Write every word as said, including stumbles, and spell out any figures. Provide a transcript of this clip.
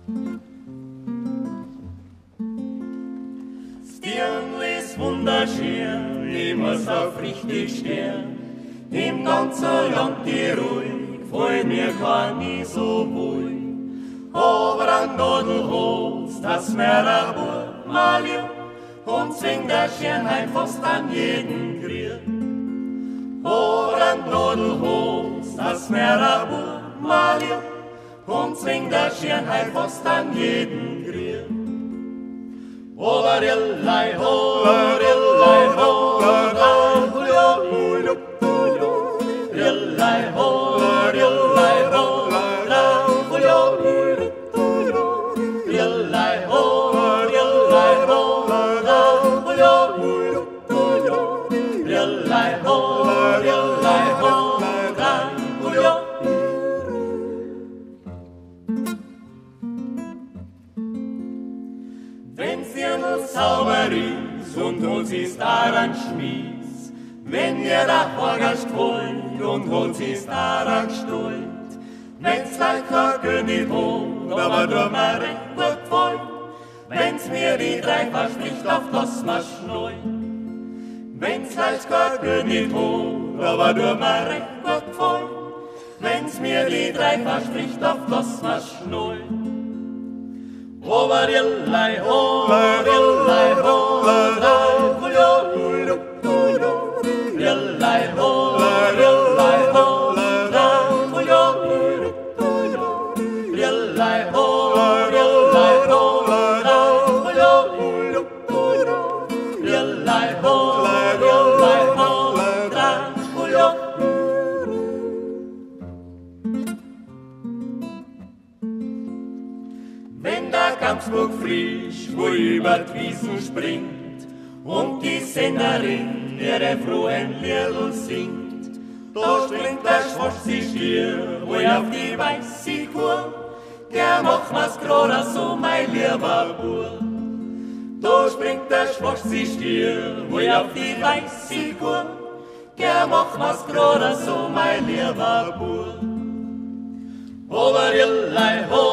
Stirnl ist wunderschön, immer auf richtig stehen. Im ganzen Land die ruhig, voll mir kann nie so wohl. Aber an Nadelholz, das Meerabur mal ja, und zwingt der Schönheit fast an jeden Grier. Aber an Nadelholz, das Meerabur mal ja, und zwingt der Schönheit fast an jeden Grier. Oberillai ho, Oberillai ho, Oberillai ho, Rillai ho, Rillai ho, Rillai ho, Rillai ho, Rillai ho, Rillai ho, wenn's dir nur sauber ist und uns ist daran schmies, wenn ihr da vorgast wollt und uns ist daran stolz, wenn's leicht kein nicht holt, aber du mal recht gut wollt, wenn's mir die drei verspricht, auf das ma schnell. Wenn's leicht kein nicht holt, aber du mal recht gut wollt, wenn's mir die drei verspricht, auf das ma schnell. Oberillai ho, Oberillai ho, Rillai ho, Rillai ho, Rillai ho, Rillai ho, Rillai ho, Rillai ho, wenn der Kampfsburg frisch, wo über die Wiesen springt und die Sennerin ihre frohen Liedl singt, da springt der schwarze Stier, wo auf die weiße Kur, der macht mir's grad so, mein lieber Bub. Da springt der schwarze Stier, wo auf die weiße Kur, der macht mir's grad so, mein lieber Bub. Oberillai ho,